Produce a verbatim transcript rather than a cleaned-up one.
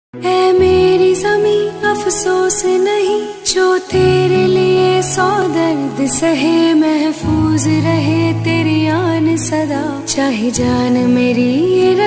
ऐ मेरी ज़मीं अफसोस नहीं जो तेरे लिए सौ दर्द सहे, महफूज रहे तेरी आन सदा, चाहे जान मेरी